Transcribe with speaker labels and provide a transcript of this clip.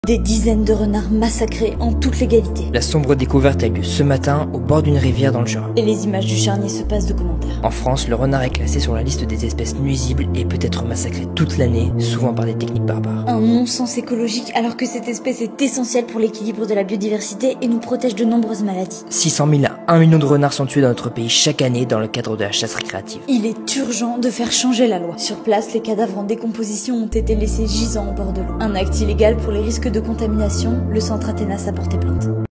Speaker 1: Des dizaines de renards massacrés en toute légalité.
Speaker 2: La sombre découverte a eu lieu ce matin au bord d'une rivière dans le Jura.
Speaker 1: Et les images du charnier se passent de commentaires.
Speaker 2: En France, le renard est classé sur la liste des espèces nuisibles et peut être massacré toute l'année, souvent par des techniques barbares.
Speaker 1: Un non-sens écologique alors que cette espèce est essentielle pour l'équilibre de la biodiversité et nous protège de nombreuses maladies.
Speaker 2: 600 000 à 1 million de renards sont tués dans notre pays chaque année dans le cadre de la chasse récréative.
Speaker 1: Il est urgent de faire changer la loi. Sur place, les cadavres en décomposition ont été laissés gisant au bord de l'eau. Un acte illégal pour les risques de contamination, le centre Athénas a porté plainte.